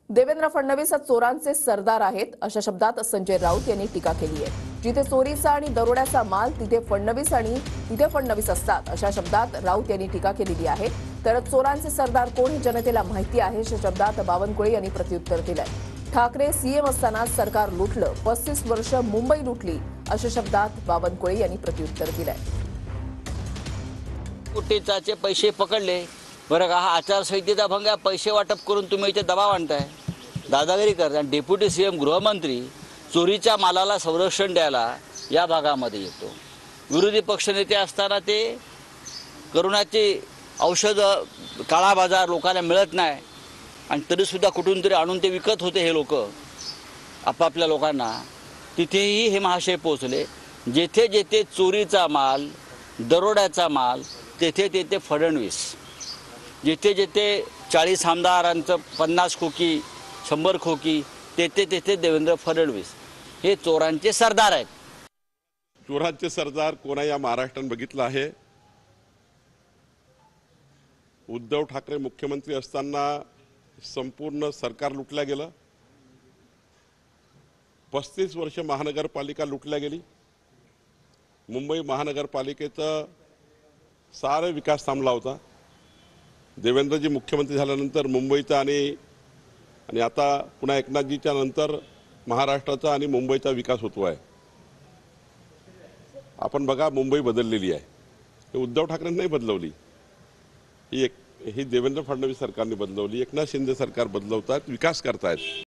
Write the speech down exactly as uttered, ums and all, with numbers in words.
देवेंद्र फडणवीस चोरांचे सरदार आहेत अशा शब्दात संजय राऊत यांनी टीका केली आहे। जिथे चोरीचा आणि दरोड्याचा माल तिथे फडणवीस आणि तिथे फडणवीस असतात अशा शब्दात राऊत यांनी टीका केलेली आहे। तर चोरांचे सरदार कोण हे जनतेला माहिती आहे अशा शब्दात बावनकुळे यांनी प्रत्युत्तर दिलंय। ठाकरे सीएम असताना सरकार लुटलं, पस्तीस वर्ष मुंबई लुटली अशा शब्दात बावनकुळे यांनी प्रत्युत्तर दिलंय। कुठेचाचे पैसे पकडले बरं का, हा आचारसंहितेचा भंग आहे। पैसे वाटप करून तुम्ही इथे दबाव आणताय, दादागिरी करताय। डेप्युटी सीएम गृहमंत्री चोरीच्या मालाला संरक्षण द्यायला या भागामध्ये येतो। विरोधी पक्षनेते असताना ते करोनाची औषधं काळा बाजार लोकांना मिळत नाही आणि तरीसुद्धा कुठून तरी आणून ते विकत होते हे लोक आपापल्या लोकांना। तिथेही हे महाशय पोहोचले। जेथे जेथे चोरीचा माल, दरोड्याचा माल, तेथे तेथे फडणवीस। जिथे जिथे चाळीस आमदारांचं पन्नास खोकी, शंभर खोकी, तेथे तेथे देवेंद्र फडणवीस हे चोरांचे सरदार आहेत। चोरांचे सरदार कोण आहे या महाराष्ट्राने बघितलं आहे। उद्धव ठाकरे मुख्यमंत्री असताना संपूर्ण सरकार लुटल्या गेलं। पस्तीस वर्ष महानगरपालिका लुटल्या गेली। मुंबई महानगरपालिकेचा सारा विकास थांबला होता। देवेंद्रजी मुख्यमंत्री झाल्यानंतर मुंबईचा आणि आणि आता पुन्हा एकनाथजीच्या नंतर महाराष्ट्राचा आणि मुंबईचा विकास होतो आहे। आपण बघा, मुंबई बदललेली आहे। हे उद्धव ठाकरेंनी नाही बदलवली, ही एक ही देवेंद्र फडणवीस सरकारने बदलवली। एकनाथ शिंदे सरकार बदलवतात, विकास करतायत।